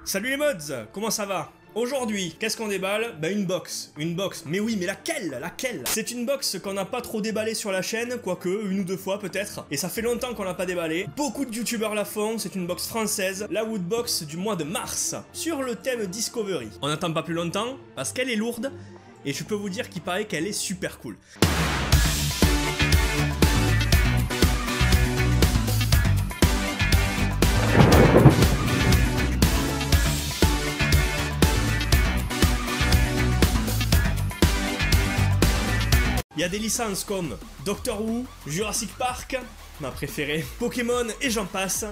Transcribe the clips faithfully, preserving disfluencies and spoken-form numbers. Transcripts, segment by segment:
Salut les mods, comment ça va? Aujourd'hui, qu'est-ce qu'on déballe? Bah une box, une box, mais oui, mais laquelle? Laquelle? C'est une box qu'on n'a pas trop déballée sur la chaîne, quoique, une ou deux fois peut-être, et ça fait longtemps qu'on l'a pas déballée. Beaucoup de youtubeurs la font, c'est une box française, la Woodbox du mois de mars, sur le thème Discovery. On n'attend pas plus longtemps, parce qu'elle est lourde, et je peux vous dire qu'il paraît qu'elle est super cool. Il y a des licences comme Doctor Who, Jurassic Park, ma préférée, Pokémon et j'en passe.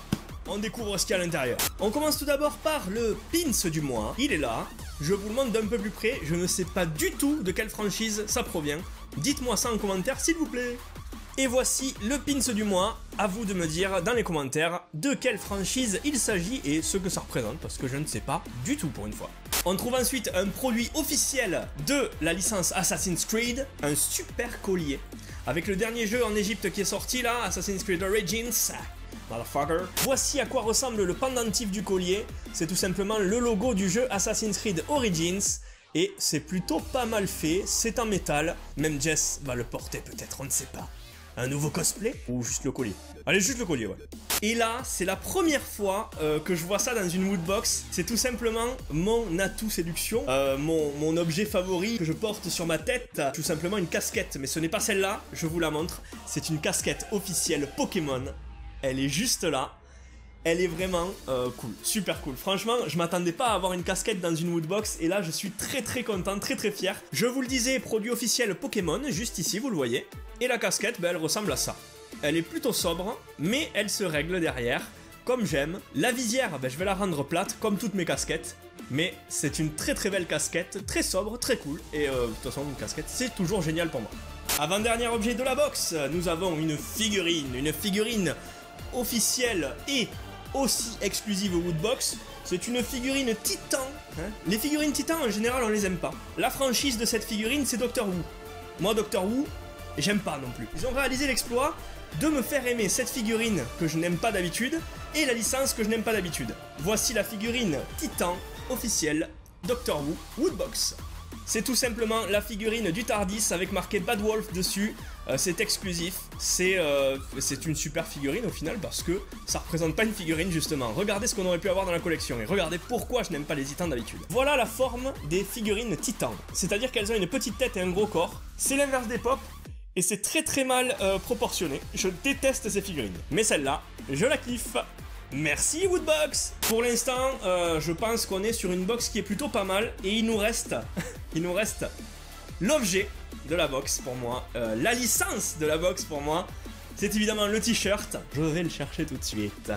On découvre ce qu'il y a à l'intérieur. On commence tout d'abord par le pins du mois. Il est là. Je vous le montre d'un peu plus près. Je ne sais pas du tout de quelle franchise ça provient. Dites-moi ça en commentaire s'il vous plaît. Et voici le pins du mois. À vous de me dire dans les commentaires de quelle franchise il s'agit et ce que ça représente, parce que je ne sais pas du tout pour une fois. On trouve ensuite un produit officiel de la licence Assassin's Creed, un super collier, avec le dernier jeu en Égypte qui est sorti là, Assassin's Creed Origins. Motherfucker. Voici à quoi ressemble le pendentif du collier. C'est tout simplement le logo du jeu Assassin's Creed Origins. Et c'est plutôt pas mal fait, c'est en métal. Même Jess va le porter peut-être, on ne sait pas. Un nouveau cosplay? Ou juste le collier? Allez, juste le collier, ouais. Et là, c'est la première fois euh, que je vois ça dans une Woodbox. C'est tout simplement mon atout séduction, euh, mon, mon objet favori que je porte sur ma tête. Tout simplement une casquette, mais ce n'est pas celle-là, je vous la montre. C'est une casquette officielle Pokémon. Elle est juste là. Elle est vraiment euh, cool, super cool. Franchement, je m'attendais pas à avoir une casquette dans une Woodbox et là, je suis très très content, très très fier. Je vous le disais, produit officiel Pokémon, juste ici, vous le voyez. Et la casquette, ben, elle ressemble à ça. Elle est plutôt sobre, mais elle se règle derrière, comme j'aime. La visière, ben, je vais la rendre plate, comme toutes mes casquettes. Mais c'est une très très belle casquette, très sobre, très cool. Et euh, de toute façon, une casquette, c'est toujours génial pour moi. Avant-dernier objet de la box, nous avons une figurine. Une figurine officielle et aussi exclusive aux Woodbox. C'est une figurine Titan. Hein. Les figurines Titan, en général, on les aime pas. La franchise de cette figurine, c'est Doctor Who. Moi, Doctor Who, j'aime pas non plus. Ils ont réalisé l'exploit de me faire aimer cette figurine que je n'aime pas d'habitude et la licence que je n'aime pas d'habitude. Voici la figurine Titan officielle Doctor Who Woodbox. C'est tout simplement la figurine du TARDIS avec marqué Bad Wolf dessus. Euh, c'est exclusif. C'est euh, c'est une super figurine au final parce que ça représente pas une figurine justement. Regardez ce qu'on aurait pu avoir dans la collection et regardez pourquoi je n'aime pas les titans d'habitude. Voilà la forme des figurines titans. C'est-à-dire qu'elles ont une petite tête et un gros corps. C'est l'inverse des pop. Et c'est très très mal euh, proportionné. Je déteste ces figurines. Mais celle-là, je la kiffe. Merci Woodbox. Pour l'instant, euh, je pense qu'on est sur une box qui est plutôt pas mal. Et il nous reste, il nous reste l'objet de la box pour moi. Euh, la licence de la box pour moi. C'est évidemment le t-shirt. Je vais le chercher tout de suite.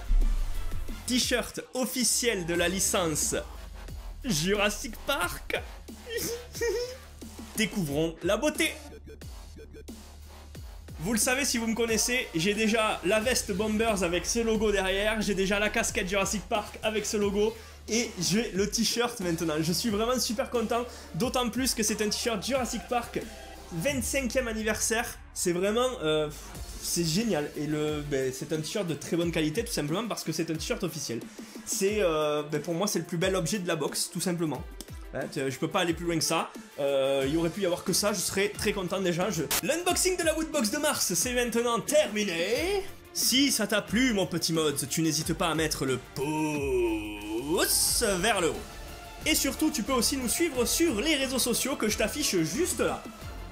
T-shirt officiel de la licence Jurassic Park. Découvrons la beauté. Vous le savez si vous me connaissez, j'ai déjà la veste Bombers avec ce logo derrière, j'ai déjà la casquette Jurassic Park avec ce logo, et j'ai le t-shirt maintenant. Je suis vraiment super content, d'autant plus que c'est un t-shirt Jurassic Park vingt-cinquième anniversaire. C'est vraiment... Euh, c'est génial, et le, ben, c'est un t-shirt de très bonne qualité tout simplement parce que c'est un t-shirt officiel. C'est, euh, ben, pour moi c'est le plus bel objet de la box tout simplement. Hein, je peux pas aller plus loin que ça. Euh, il y aurait pu y avoir que ça, je serais très content déjà. Je... L'unboxing de la Woodbox de mars, c'est maintenant terminé. Si ça t'a plu mon petit mods, tu n'hésites pas à mettre le pouce vers le haut. Et surtout, tu peux aussi nous suivre sur les réseaux sociaux que je t'affiche juste là.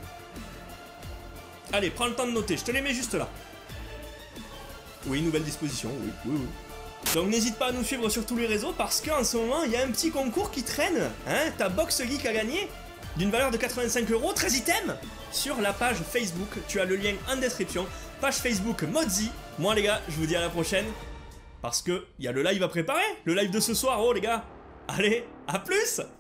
Allez, prends le temps de noter, je te les mets juste là. Oui, nouvelle disposition, oui, oui, oui. Donc n'hésite pas à nous suivre sur tous les réseaux parce qu'en ce moment il y a un petit concours qui traîne. Hein, ta box geek a gagné d'une valeur de quatre-vingt-cinq euros, treize items sur la page Facebook. Tu as le lien en description. Page Facebook Modzi. Moi les gars, je vous dis à la prochaine parce que il y a le live à préparer. Le live de ce soir, oh les gars. Allez, à plus.